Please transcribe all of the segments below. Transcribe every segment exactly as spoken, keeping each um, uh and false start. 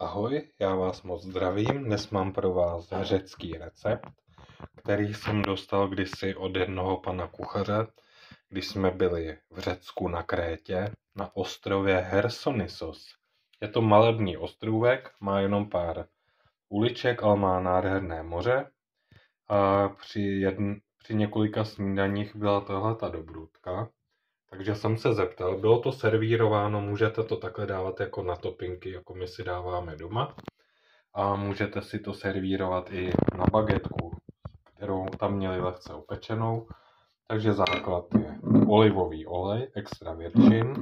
Ahoj, já vás moc zdravím. Dnes mám pro vás řecký recept, který jsem dostal kdysi od jednoho pana kuchaře, když jsme byli v Řecku na Krétě, na ostrově Chersonissos. Je to malebný ostrůvek, má jenom pár uliček, ale má nádherné moře. A při, jedn, při několika snídaních byla tahle ta dobrůdka. Takže jsem se zeptal, bylo to servírováno, můžete to takhle dávat jako na topinky, jako my si dáváme doma. A můžete si to servírovat i na bagetku, kterou tam měli lehce opečenou. Takže základ je olivový olej, extra virgin.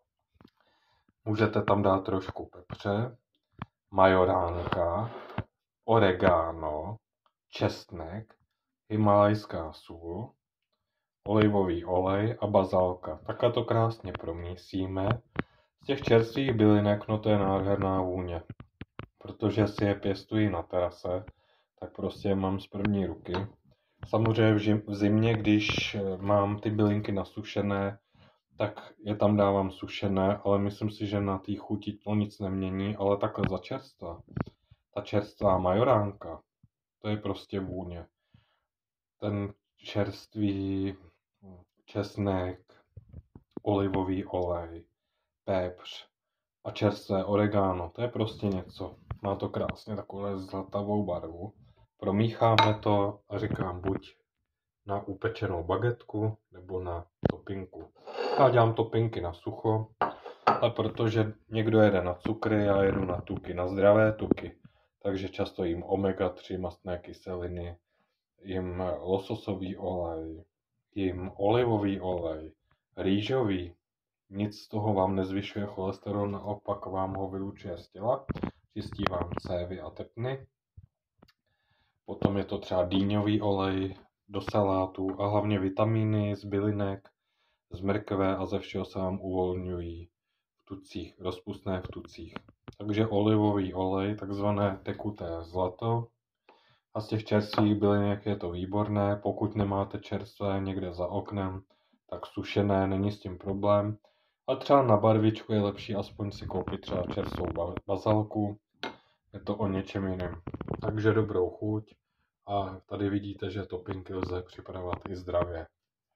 Můžete tam dát trošku pepře, majoránka, oregano, česnek, himalajská sůl, olivový olej a bazalka. Takhle to krásně promísíme. Z těch čerstvých bylinek, no to je nádherná vůně. Protože si je pěstuji na terase, tak prostě je mám z první ruky. Samozřejmě v, žim, v zimě, když mám ty bylinky nasušené, tak je tam dávám sušené, ale myslím si, že na té chuti to nic nemění, ale takhle za čerstva. Ta čerstvá majoránka, to je prostě vůně. Ten čerstvý česnek, olivový olej, pepř a čerstvé oregano, to je prostě něco. Má to krásně takovou zlatavou barvu. Promícháme to a říkám buď na upečenou bagetku nebo na topinku. Já dělám topinky na sucho, a protože někdo jede na cukry, já jedu na tuky, na zdravé tuky. Takže často jím omega tři mastné kyseliny, jím lososový olej, jím olivový olej, rýžový. Nic z toho vám nezvyšuje cholesterol, naopak vám ho vylučuje z těla, čistí vám cévy a tepny. Potom je to třeba dýňový olej do salátu a hlavně vitamíny z bylinek, z mrkve a ze všeho se vám uvolňují v tucích, rozpustné v tucích. Takže olivový olej, takzvané tekuté zlato. A z těch čerstvých bylinek je to výborné. Pokud nemáte čerstvé někde za oknem, tak sušené, není s tím problém. A třeba na barvičku je lepší aspoň si koupit třeba čerstvou bazalku. Je to o něčem jiném. Takže dobrou chuť. A tady vidíte, že topinky lze připravovat i zdravě.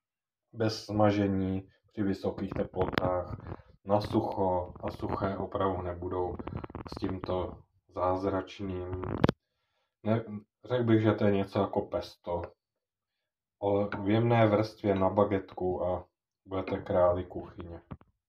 Bez smažení, při vysokých teplotách, na sucho a suché opravdu nebudou s tímto zázračným. Ne, řekl bych, že to je něco jako pesto, ale v jemné vrstvě na bagetku a budete králi kuchyně.